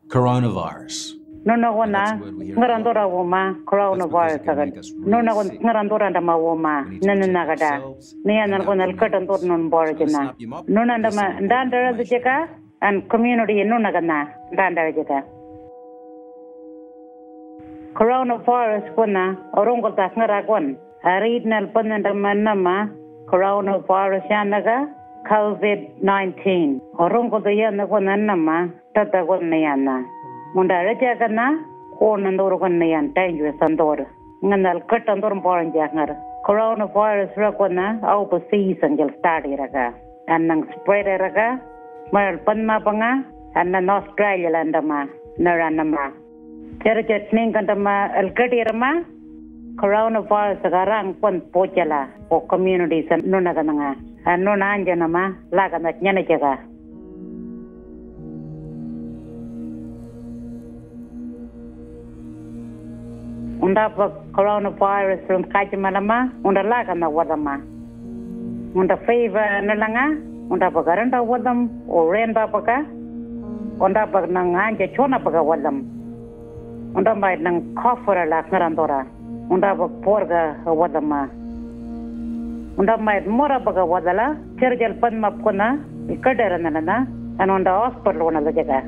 coronavirus. Nuna wana ngarandora woma coronavirus agad. Nuna wana ngarandora ndama woma nananagada. Niya nalgonal katantor non borjina. Nuna ndama ndandara djeka and community nuna gana ndandara djeka. Coronavirus wana orongol tak ngaragwan. Arid nalpan ndama nama coronavirus yanaga COVID-19. Orongol daya wana nama tatagwan yana. Munda raja kana konan dor kan yan dangerous andor nganal kat andor poran jangar coronavirus rakona au pa season jal start iraga annang spread iraga mal panma panga anna Australia landama naranama cerjet ning kantama alkat irama coronavirus garang pon pochala o communities nuna kananga nuna anjanama lagana nyana jaga unda pa coronavirus from kajimalama unda laga na wadama unda fever nalanga unda pa garanda wadam o renda paka unda pa nang anja chona paka wadam unda mai nang cough la ngarandora unda pa porga wadama unda mai mora paka wadala cerjal pan mapkona ikadera nana and unda hospital ona jaga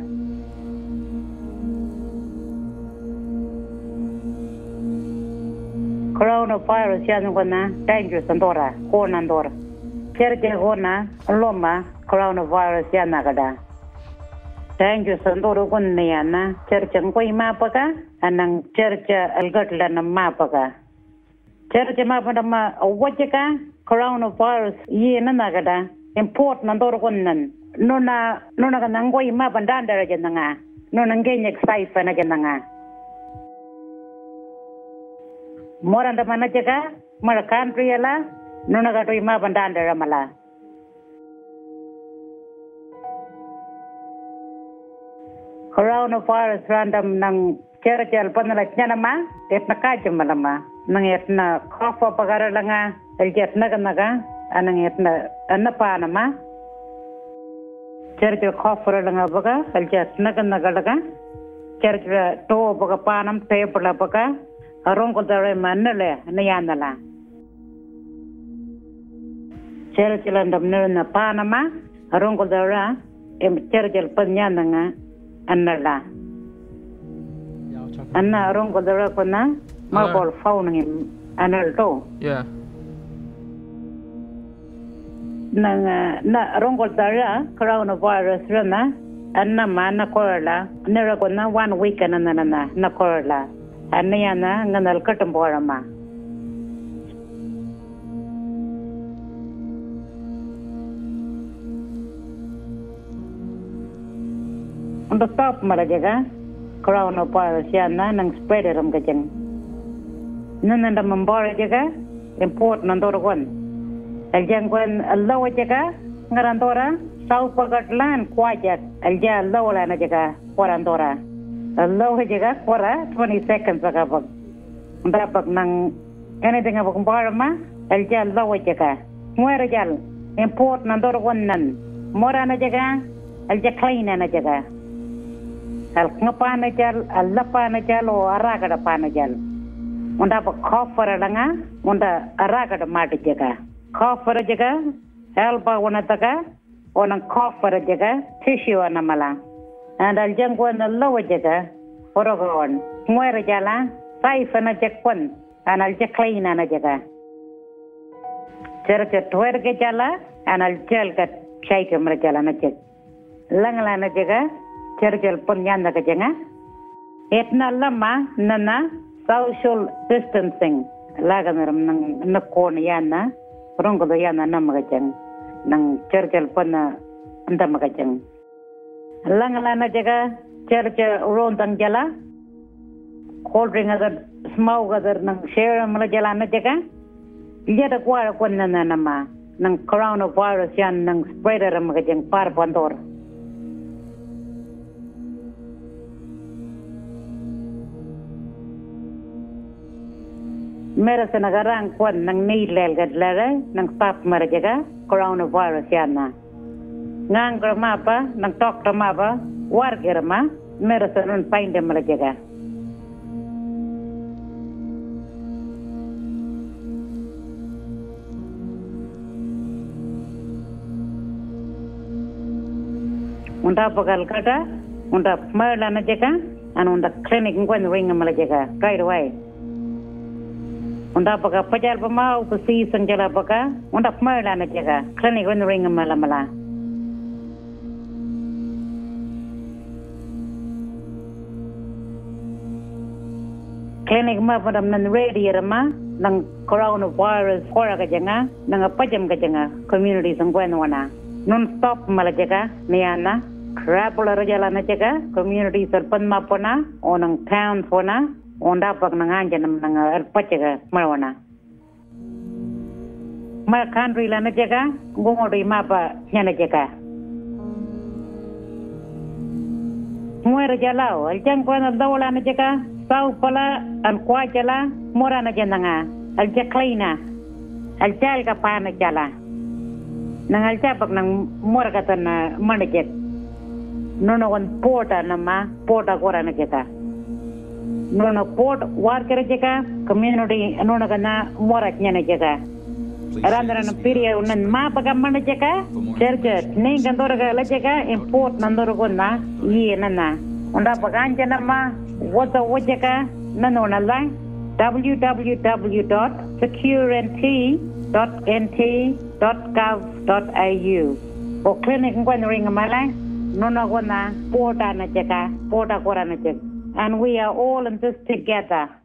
coronavirus yan gona dangerous andora kona andora cerke gona loma coronavirus yan nagada dangerous andora gonna yana cerke ngoi mapaka anang cerke algatla na mapaka cerke mapanda ma wajaka coronavirus yena nagada important andora gonnan nona kana ngoi mapanda andara jananga nona ngenyek saifa na jananga Moranda mana jaga, mara country ala, nuna gato ima bandanda ramala. Coronavirus random nang cerjal panala nyanama, etna kajam malama, nang etna kofa pagara langa, eljet naga, anang etna anapa nama. Cerjal kofa langa baga, eljet naga laga, cerjal to baga panam tebla baga. Arongkol dare manale nayanala. Cerjal andam na Panama, arongkol dare cerjal panyananga anala. Anna arongkol dare kona mabol faunang analto. Yeah. Na arongkol dare coronavirus rana anna mana korla nera kona 1 week anana na korla. Anayana nganal katamborama. Untuk stop malajaga, coronavirus yana nang spreader ram kajang. Nanda membora jaga, import nandorgon. Aljangwan Allah jaga, ngarandora, South Pagatlan kwajak, alja Allah na jaga, warandora. Allah jaga kora 20 seconds agabag. Dapat nang anything abag barma alja Allah jaga. Muara jal import nandor wannan. Mora na jaga alja clean na jaga. Al ngapa na jal Allah pa na jal o araga da pa na jal. Unda pa cough langa unda araga da mati jaga. Cough jaga elba wana taga onang cough jaga tissue na mala. And aljangwan Allah jaga orogon muera jala saifa na jakwan and alja clean na jaga cerke twerge jala and aljal kat shaike mra jala na jag langla na jaga cerkel punyan na jaga etna lama nana social distancing lagaram nang nakon yana rongdo yana namagajang nang cerkel punna andamagajang langla na jaga cerca rontang jala cold drink agar smoke agar nang share mala jala na jaga lihat kuara kunna nama nang coronavirus yan nang spreader magajang par pandor mera sa nagarang kun nang nilel gadlara nang pap mara jaga coronavirus yan na ngang gramapa nang tok ramapa wargerma medicine on find them malajaga. Unda pakal kata, unda merla na jaga, and unda clinic ngwan ring malajaga right away. Unda pakal pajar pamau kusi sanjala pakal, unda merla na jaga, clinic ngwan ring malamala. Clinic ma padam nan ready rama nang coronavirus kora ka janga nang pajam ka janga community sangwan wana non stop malajaga niana krapula rajala na jaga community sarpan ma pona onang town pona onda pak nang anjan nang pajaga marwana ma country la na jaga ngomori ma pa nyana jaga muera jalao aljang pona dawla na jaga Sau pala an kuajala mora na jananga aljaklaina aljal ka pa na jala nang aljabak nang mora ka tan manajet nono wan porta nama porta kora na jeta nono port war kere jeka community nono kana mora nyana jeka arandara na piria unan ma paga mana jeka serja ning kandora ka la jeka import nandoro konna yi nana onda paganja nama wata wajaka nanona lang www.securent.nt.gov.au o clinic ngwan ring malay nona wana porta na jaka porta kora na jaka and we are all in this together.